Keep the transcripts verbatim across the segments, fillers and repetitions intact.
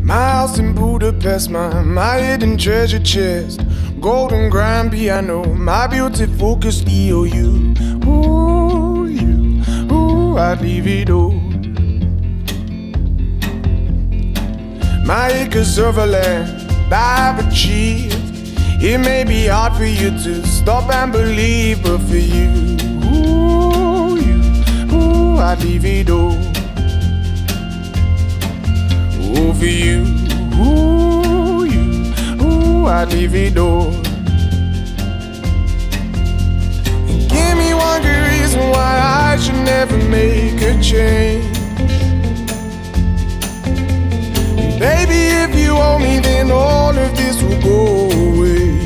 My house in Budapest, my, my hidden treasure chest, golden grand piano, my beauty focused E O U. Ooh, you, ooh, I'd leave it all. My acres of land I've achieved. It may be hard for you to stop and believe, but for you, ooh, you, ooh, I'd leave it all. Ooh, for you, ooh, you, ooh, I'd leave it all. And give me one good reason why I should never make a change. And baby, if you owe me, then all of this will go away.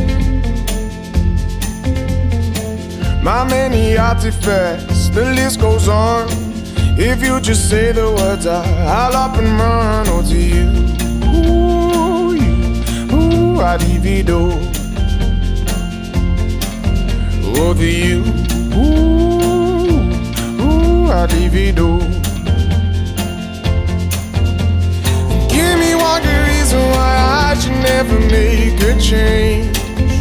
My many artifacts, the list goes on. If you just say the words, I, I'll up and run. Oh, to you, ooh, you, ooh, I'd leave it all. Oh, to you, ooh, ooh, I'd leave it all. Give me one good reason why I should never make a change.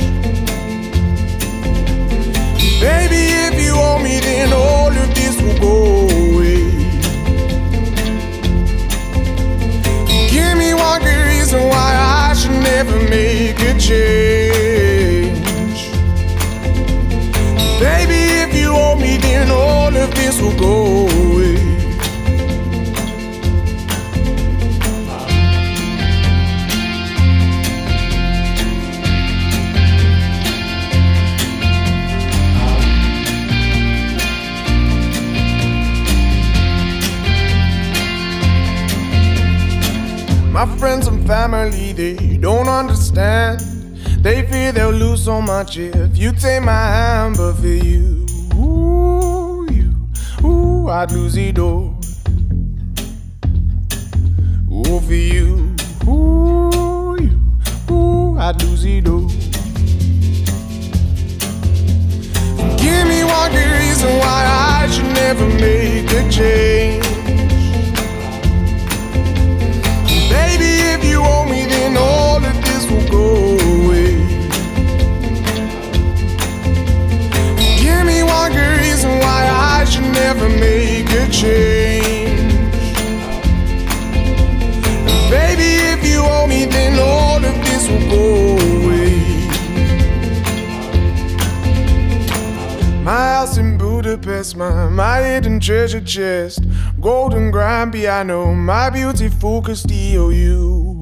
Baby, if you owe me, then all of this will go away. Give me one good reason why I should never make a change. Baby, if you owe me, then all of this will go away. My friends and family, they don't understand. They fear they'll lose so much if you take my hand. But for you, ooh, you, ooh, I'd lose it all. Ooh, for you, ooh, you, ooh, I'd lose it all. Give me one good reason why I should never make a change. Baby, if you owe me, then all of this will go away. Give me one good reason why I should never make a change. Baby, if you owe me, then all of this will go away. My house in Budapest, my, my hidden treasure chest, golden grand piano, my beauty focused E O U.